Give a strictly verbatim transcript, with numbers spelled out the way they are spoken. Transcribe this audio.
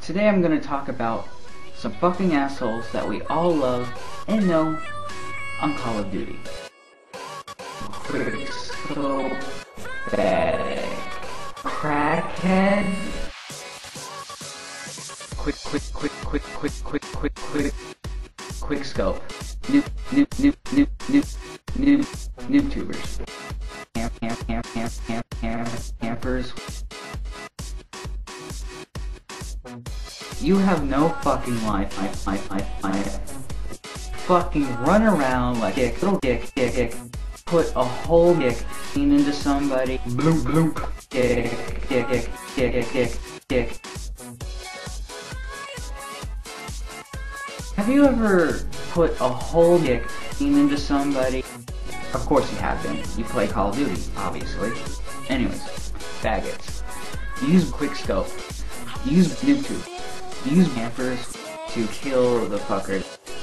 Today I'm gonna talk about some fucking assholes that we all love and know on Call of Duty. So pathetic. Crackhead. Quick, quick, quick, quick, quick, quick, quick, quick, quick scope. Noob, noob, noob, noob, noob, noob, noob tubers. Camp, camp, camp, camp, camp, camp, campers. You have no fucking life, life, life, life, life. Fucking run around like dick, little dick, dick, dick. Put a whole dick into somebody. Bloop, bloop. Dick, dick, dick, dick, dick, dick, dick. Have you ever put a whole dick into somebody? Of course you have been. You play Call of Duty, obviously. Anyways, faggots. Use quickscope. Use noob tube. Use campers to kill the fucker.